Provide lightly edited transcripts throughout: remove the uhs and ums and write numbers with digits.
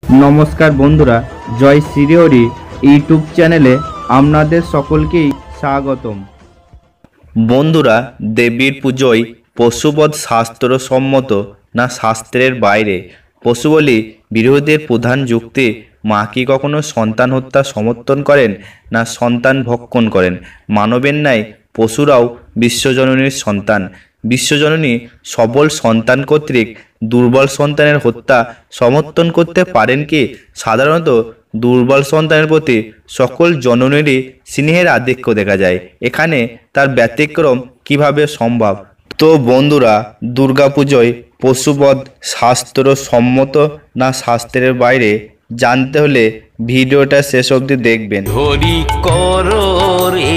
নমস্কার বন্ধুরা, জয় শ্রীহরি ইউটিউব চ্যানেলে আপনাদের সকলকেই স্বাগতম। বন্ধুরা, দেবীর পুজোয় পশুবধ শাস্ত্রসম্মত না শাস্ত্রের বাইরে? পশু বলি বিরোধীদের প্রধান যুক্তি, মা কি কখনো সন্তান হত্যা সমর্থন করেন না সন্তান ভক্ষণ করেন? মানবের ন্যায় পশুরাও বিশ্বজননীর সন্তান। বিশ্বজননী সবল সন্তান কর্তৃক দুর্বল সন্তানের হত্যা সমর্থন করতে পারেন কি? সাধারণত দুর্বল সন্তানের প্রতি সকল জননীরই স্নেহের আধিক্য দেখা যায়। এখানে তার ব্যতিক্রম কিভাবে সম্ভব? তো বন্ধুরা, দুর্গাপুজোয় পশুবধ শাস্ত্রসম্মত না শাস্ত্রের বাইরে জানতে হলে ভিডিওটা শেষ অবধি দেখবেন। হরি কর রে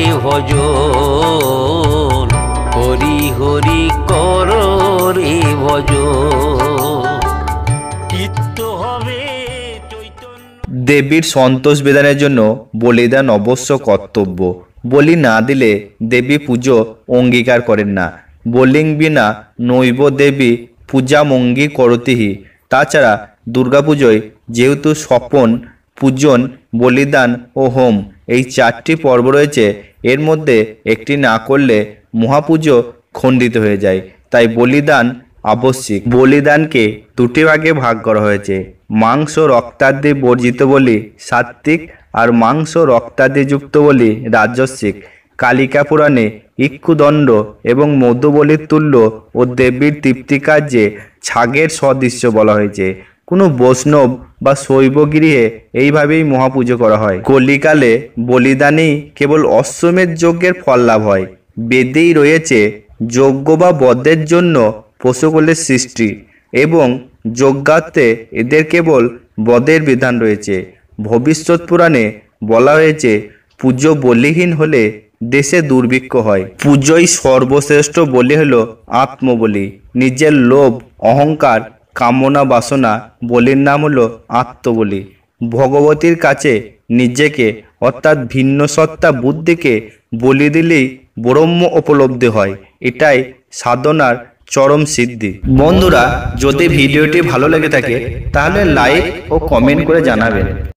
ভজন, হরি হরি কর রে ভজন, চিত্ত হবে চৈতন্য। দেবীর সন্তোষ বিধানের জন্য বলিদান অবশ্য কর্তব্য। বলি না দিলে দেবী পুজো অঙ্গীকার করেন না। বলিং বিনা নৈব দেবী পূজামঙ্গী করতিহি। তাছাড়া দুর্গাপুজোয় যেহেতু স্বপন, পূজন, বলিদান ও হোম এই চারটি পর্ব রয়েছে, এর মধ্যে একটি না করলে মহাপুজো খণ্ডিত হয়ে যায়। তাই বলিদান আবশ্যিক। বলিদানকে দুটি ভাগে ভাগ করা হয়েছে, মাংস রক্তাদি বর্জিত বলি সাত্ত্বিক আর মাংস রক্তাদি যুক্ত বলি রাজস্বিক। কালিকা পুরাণে ইক্ষুদণ্ড এবং মধুবলির তুল্য ও দেবীর তৃপ্তি কার্যে ছাগের সদৃশ্য বলা হয়েছে। কোনো বৈষ্ণব বা শৈব গৃহে এইভাবেই মহাপুজো করা হয়। কলিকালে বলিদানেই কেবল অশ্বমেধ যজ্ঞের ফল লাভ হয়। বেদেই রয়েছে যজ্ঞ বা বধের জন্য পশুকুলের সৃষ্টি এবং যজ্ঞার্থে এদের কেবল বধের বিধান রয়েছে। ভবিষ্যৎ পুরাণে বলা হয়েছে পুজো বলিহীন হলে দেশে দুর্ভিক্ষ হয়। পুজোই সর্বশ্রেষ্ঠ বলি হলো আত্মবলি। নিজের লোভ, অহংকার, কামনা বাসনা বলির নাম হলো আত্মবলি। ভগবতীর কাছে নিজেকে অর্থাৎ ভিন্ন সত্তা বুদ্ধিকে বলি দিলেই ব্রহ্ম উপলব্ধি হয়। এটাই সাধনার চরম সিদ্ধি। বন্ধুরা, যদি ভিডিওটি ভালো লেগে থাকে তাহলে লাইক ও কমেন্ট করে জানাবেন।